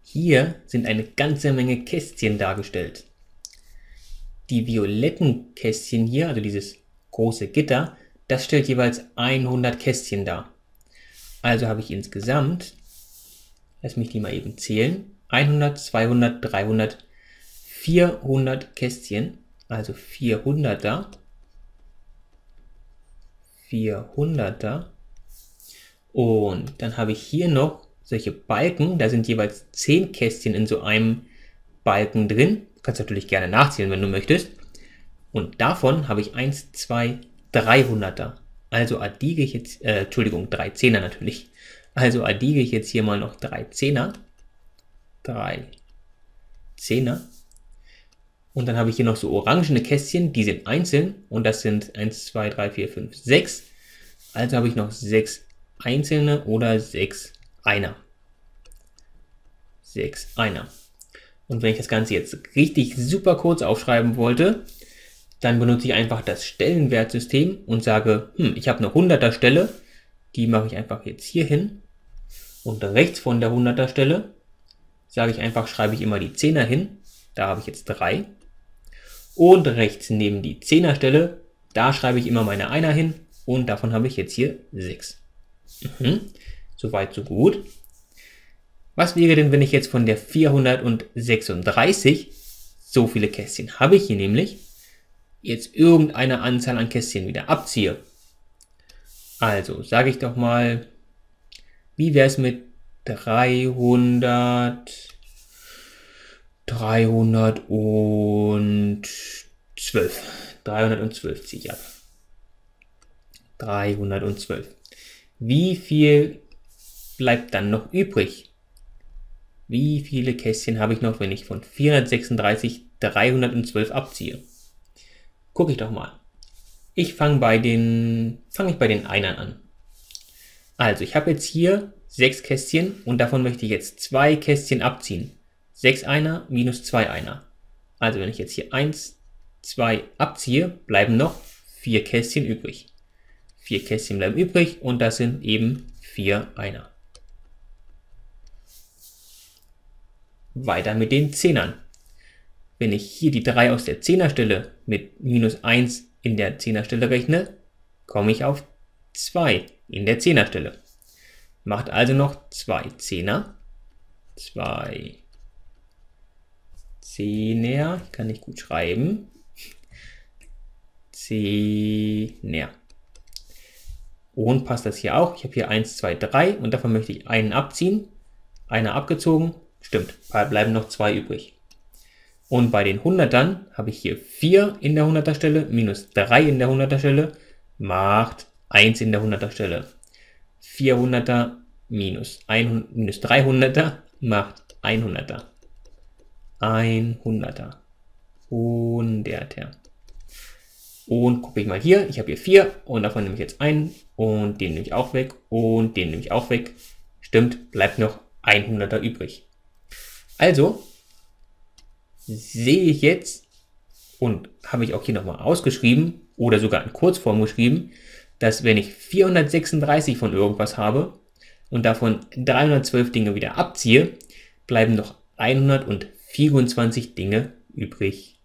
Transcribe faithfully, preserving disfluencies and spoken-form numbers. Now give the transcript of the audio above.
Hier sind eine ganze Menge Kästchen dargestellt. Die violetten Kästchen hier, also dieses große Gitter, das stellt jeweils hundert Kästchen dar. Also habe ich insgesamt, lass mich die mal eben zählen, hundert, zweihundert, dreihundert, vierhundert Kästchen, also vierhunderter, vierhunderter. Und dann habe ich hier noch solche Balken, da sind jeweils zehn Kästchen in so einem Balken drin. Du kannst natürlich gerne nachzählen, wenn du möchtest. Und davon habe ich eins, zwei, dreihunderter. Also addiere ich jetzt, äh, Entschuldigung, drei Zehner natürlich. Also addiere ich jetzt hier mal noch drei Zehner. drei Zehner. Und dann habe ich hier noch so orangene Kästchen, die sind einzeln. Und das sind eins, zwei, drei, vier, fünf, sechs. Also habe ich noch sechs einzelne oder sechs Einer. sechs Einer. Und wenn ich das Ganze jetzt richtig super kurz aufschreiben wollte, dann benutze ich einfach das Stellenwertsystem und sage, hm, ich habe eine hunderter Stelle, die mache ich einfach jetzt hier hin. Und rechts von der hunderter Stelle sage ich einfach, schreibe ich immer die Zehner hin. Da habe ich jetzt drei. Und rechts neben die Zehner Stelle, da schreibe ich immer meine Einer hin. Und davon habe ich jetzt hier sechs. Mhm. Soweit, so gut. Was wäre denn, wenn ich jetzt von der vierhundertsechsunddreißig, so viele Kästchen habe ich hier nämlich, jetzt irgendeine Anzahl an Kästchen wieder abziehe? Also sage ich doch mal, wie wäre es mit dreihundert, dreihundertzwölf. dreihundertzwölf ziehe ich ab. dreihundertzwölf. Wie viel bleibt dann noch übrig? Wie viele Kästchen habe ich noch, wenn ich von vierhundertsechsunddreißig dreihundertzwölf abziehe? Gucke ich doch mal. Ich fange bei den, fange ich bei den Einern an. Also ich habe jetzt hier sechs Kästchen und davon möchte ich jetzt zwei Kästchen abziehen. sechs Einer minus zwei Einer. Also wenn ich jetzt hier eins, zwei abziehe, bleiben noch vier Kästchen übrig. vier Kästchen bleiben übrig und das sind eben vier Einer. Weiter mit den Zehnern. Wenn ich hier die drei aus der Zehnerstelle mit minus eins in der Zehnerstelle rechne, komme ich auf zwei in der Zehnerstelle. Macht also noch zwei Zehner. zwei Zehner, kann ich gut schreiben. Zehner. Und passt das hier auch? Ich habe hier eins, zwei, drei und davon möchte ich einen abziehen. Einer abgezogen. Stimmt, bleiben noch zwei übrig. Und bei den Hundertern habe ich hier vier in der hunderter Stelle minus drei in der hunderter Stelle macht eins in der hunderter Stelle. vierhunderter minus, minus dreihunderter macht hunderter. hunderter. Hunderter. Und gucke ich mal hier, ich habe hier vier und davon nehme ich jetzt einen und den nehme ich auch weg und den nehme ich auch weg. Stimmt, bleibt noch hunderter übrig. Also sehe ich jetzt, und habe ich auch hier nochmal ausgeschrieben oder sogar in Kurzform geschrieben, dass wenn ich vierhundertsechsunddreißig von irgendwas habe und davon dreihundertzwölf Dinge wieder abziehe, bleiben noch hundertvierundzwanzig Dinge übrig.